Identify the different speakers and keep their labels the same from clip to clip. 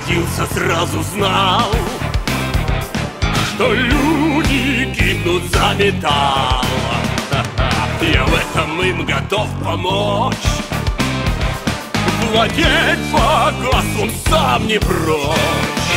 Speaker 1: родился, сразу знал, что люди гибнут за металл. Я в этом им готов помочь. Владеть богатством сам не прочь.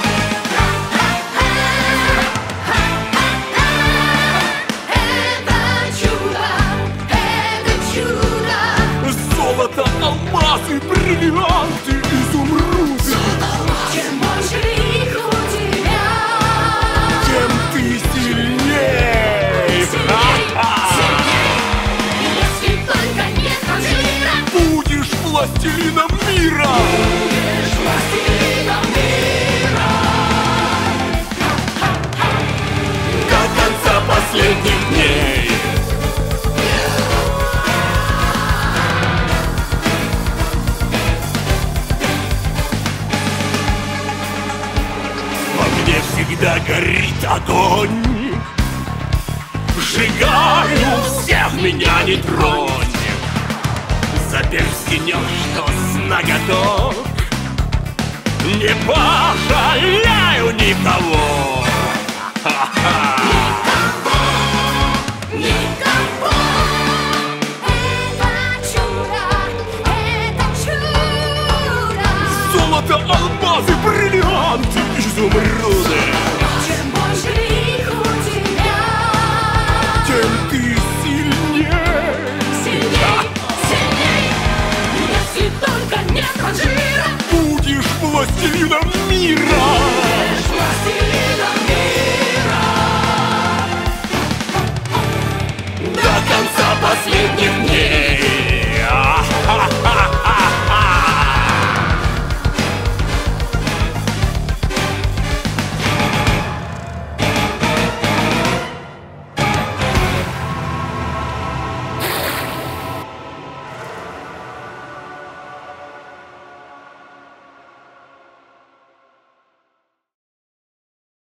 Speaker 1: Золото, алмазы, бриллианты, изумруды.
Speaker 2: Чем больше их у тебя,
Speaker 1: тем ты сильней.
Speaker 2: если только нет мира.
Speaker 1: Будешь властелином мира.
Speaker 2: Будешь властелином мира.
Speaker 1: До конца последних дней. Всегда горит огонь. Сжигаю всех, меня не тронь. Заперстенёшь, что с наготок. Не пожалею никого. Ха-ха.